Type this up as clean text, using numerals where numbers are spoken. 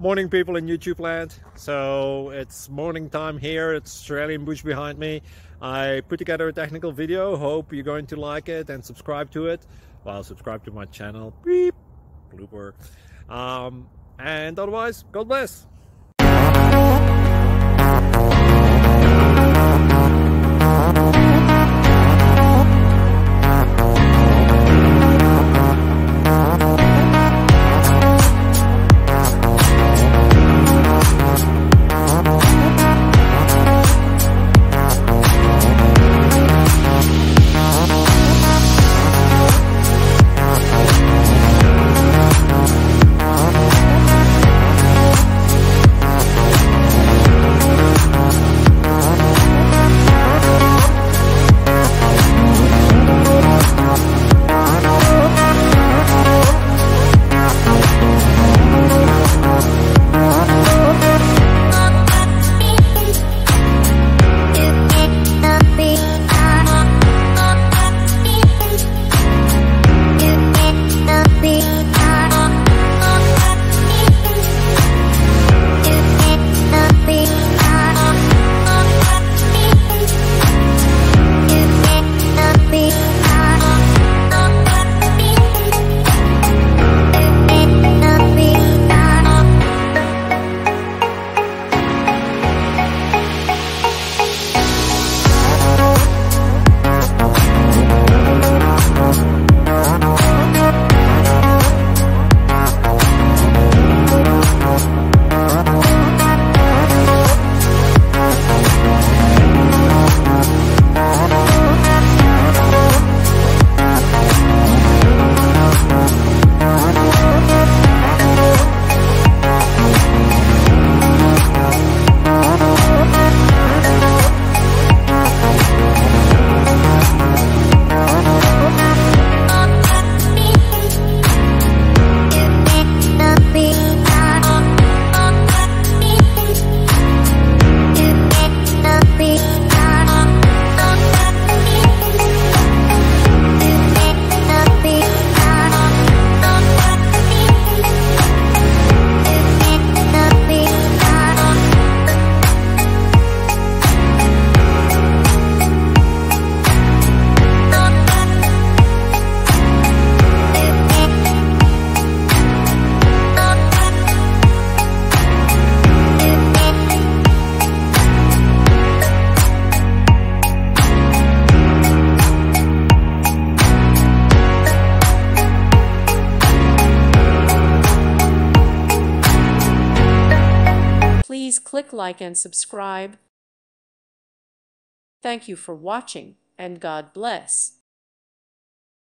Morning, people in YouTube land. So it's morning time here. It's Australian bush behind me. I put together a technical video. Hope you're going to like it and subscribe to it. Well, subscribe to my channel. Beep. Blooper. And otherwise, God bless. Please click like and subscribe. Thank you for watching, and God bless.